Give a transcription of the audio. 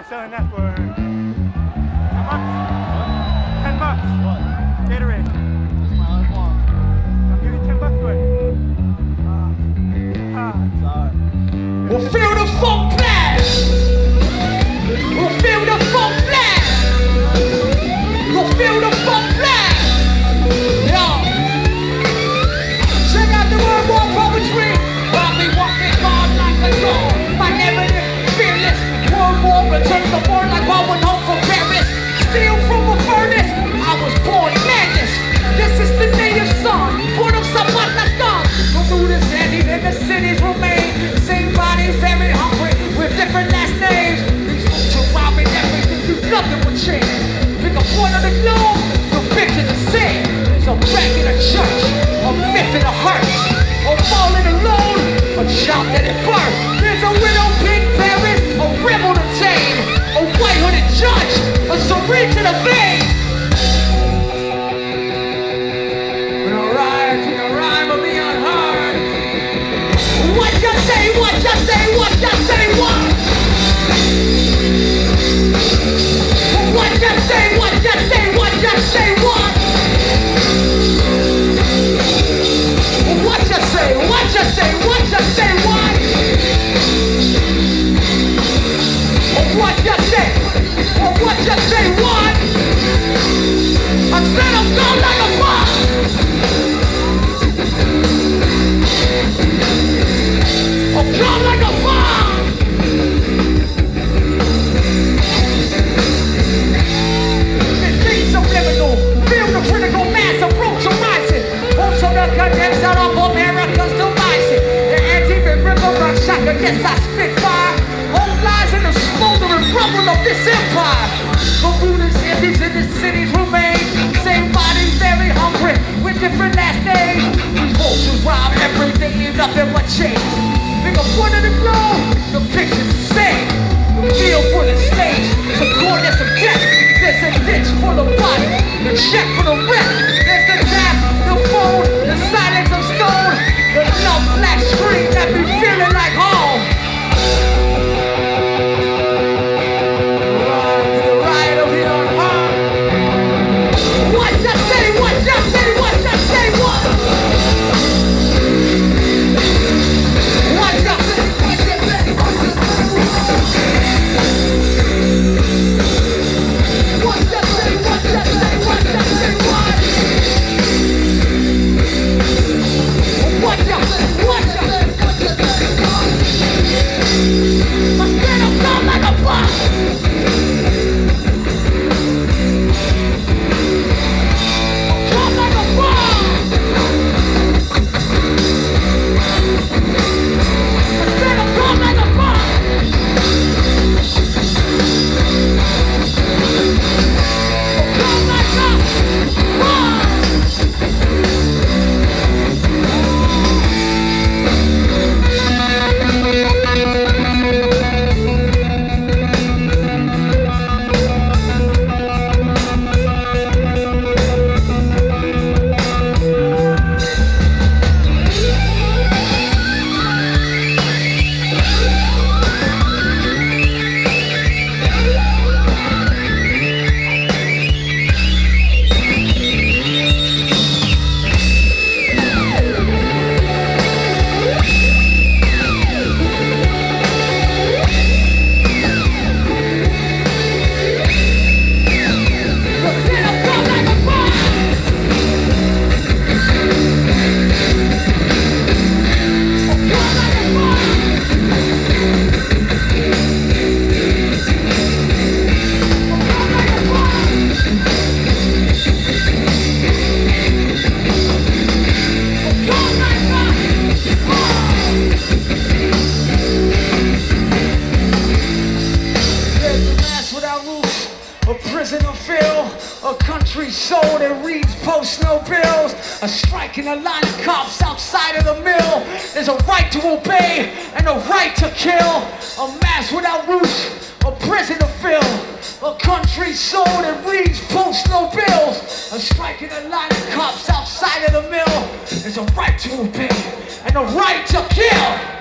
selling that for $10. $10. What? Gatorade. That's my last one. I'll give you $10 for it. Sorry. We'll feel the funk blast. We'll feel the funk blast. We'll feel the funk blast. Yo. Check out the word war poetry. While we walking hard like a dog. My narrative fearless. World war returns the war like I went home from Paris. Steal from a furnace. I was born madness. This is the native son. Born of someone that's gone. Go through the cities and the cities remain. Same bodies, very hungry with different last names. These folks are robbing everything. Do nothing will change. Pick a point on the globe. The bitch is the same. There's a wreck in a church. A myth in a hearse. A falling alone. A child that it birth. There's a widow pig Paris. A rebel to tame. A white hooded judge. A syringe in a vein. When I rhyme, I'll be unheard. What you say, what you say, what you say, what? What you say, what you say, what you say, what? What you say, what you say, what you say, what? What you say, what you say, what? I said I'm gone like a boss. I'm gone like a bomb. This thing's subliminal. Feel the critical mass approach arising. Also the condensed out of America's devices. The anti-rip river rock shock against our spitfire. Home lies in the smoldering rubble of this empire. The rulers, empties in the cities remain. Same bodies, very hungry, with different last names. These vultures rob everything, leave nothing but change. Pick a point of the globe, the picture's the same. The field full of slaves, some corners of death. There's a ditch full of bodies, the check for the wreck. There's the tap, the phone, the silence of stone. The love black screen that be feeling like home. The riot of the unharmed. What you say, what you say, what you say, what? What you say, what you say, what you say, what? What you say, what you say, what you say, what? What you say, what you say, what you say, what? I said I'm gone like a boss. Come like a bomb. I said I'm gone like a bomb. Come like a bomb. Soul that reads post no bills. A strike in a line of cops outside of the mill. There's a right to obey and a right to kill. A mass without roots, a prison to fill. A country soul that reads post no bills. A strike in a line of cops outside of the mill. There's a right to obey and a right to kill.